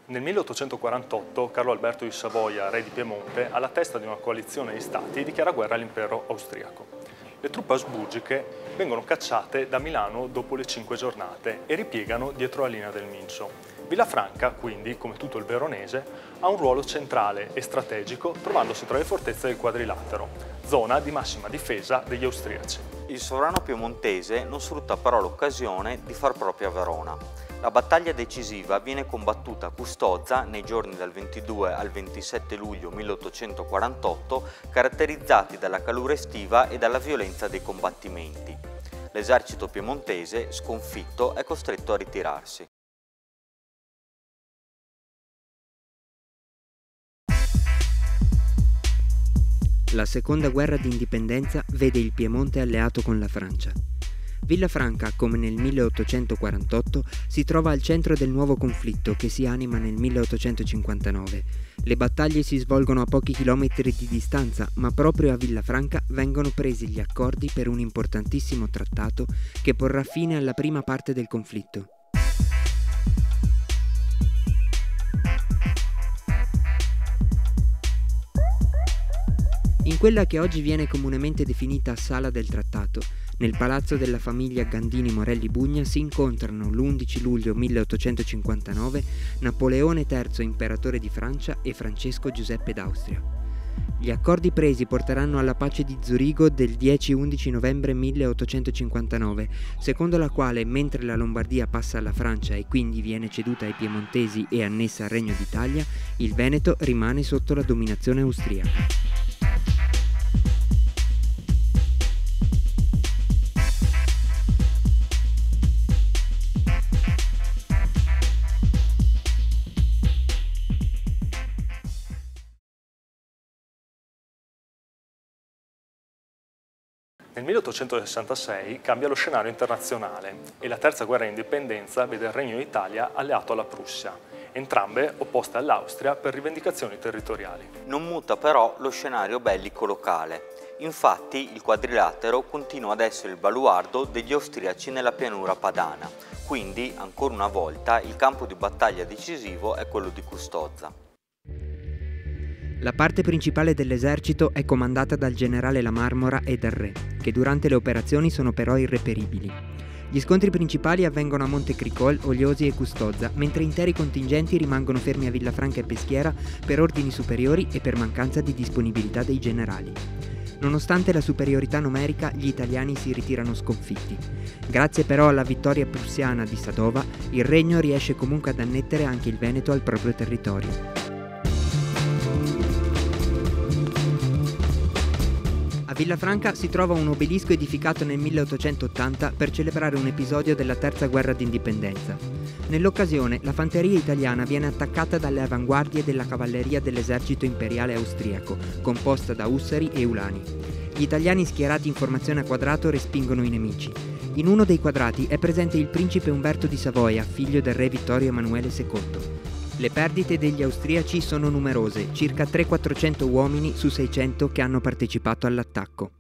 Nel 1848 Carlo Alberto di Savoia, re di Piemonte, alla testa di una coalizione di stati, dichiara guerra all'impero austriaco. Le truppe asburgiche vengono cacciate da Milano dopo le 5 giornate e ripiegano dietro la linea del Mincio. Villafranca, quindi, come tutto il Veronese, ha un ruolo centrale e strategico, trovandosi tra le fortezze del Quadrilatero, zona di massima difesa degli austriaci. Il sovrano piemontese non sfrutta però l'occasione di far propria Verona. La battaglia decisiva viene combattuta a Custozza nei giorni dal 22 al 27 luglio 1848, caratterizzati dalla calura estiva e dalla violenza dei combattimenti. L'esercito piemontese, sconfitto, è costretto a ritirarsi. La seconda guerra d'indipendenza vede il Piemonte alleato con la Francia. Villafranca, come nel 1848, si trova al centro del nuovo conflitto che si anima nel 1859. Le battaglie si svolgono a pochi chilometri di distanza, ma proprio a Villafranca vengono presi gli accordi per un importantissimo trattato che porrà fine alla prima parte del conflitto. In quella che oggi viene comunemente definita Sala del Trattato, nel palazzo della famiglia Gandini Morelli Bugna si incontrano l'11 luglio 1859 Napoleone III, imperatore di Francia, e Francesco Giuseppe d'Austria. Gli accordi presi porteranno alla pace di Zurigo del 10-11 novembre 1859, secondo la quale, mentre la Lombardia passa alla Francia e quindi viene ceduta ai piemontesi e annessa al Regno d'Italia, il Veneto rimane sotto la dominazione austriaca. Nel 1866 cambia lo scenario internazionale e la terza guerra d'indipendenza vede il Regno d'Italia alleato alla Prussia, entrambe opposte all'Austria per rivendicazioni territoriali. Non muta però lo scenario bellico locale. Infatti il Quadrilatero continua ad essere il baluardo degli austriaci nella pianura padana, quindi ancora una volta il campo di battaglia decisivo è quello di Custozza. La parte principale dell'esercito è comandata dal generale La Marmora e dal re, che durante le operazioni sono però irreperibili. Gli scontri principali avvengono a Montecricol, Ogliosi e Custozza, mentre interi contingenti rimangono fermi a Villafranca e Peschiera per ordini superiori e per mancanza di disponibilità dei generali. Nonostante la superiorità numerica, gli italiani si ritirano sconfitti. Grazie però alla vittoria prussiana di Sadova, il regno riesce comunque ad annettere anche il Veneto al proprio territorio. A Villafranca si trova un obelisco edificato nel 1880 per celebrare un episodio della terza guerra d'indipendenza. Nell'occasione, la fanteria italiana viene attaccata dalle avanguardie della cavalleria dell'esercito imperiale austriaco, composta da ussari e ulani. Gli italiani schierati in formazione a quadrato respingono i nemici. In uno dei quadrati è presente il principe Umberto di Savoia, figlio del re Vittorio Emanuele II. Le perdite degli austriaci sono numerose, circa 300-400 uomini su 600 che hanno partecipato all'attacco.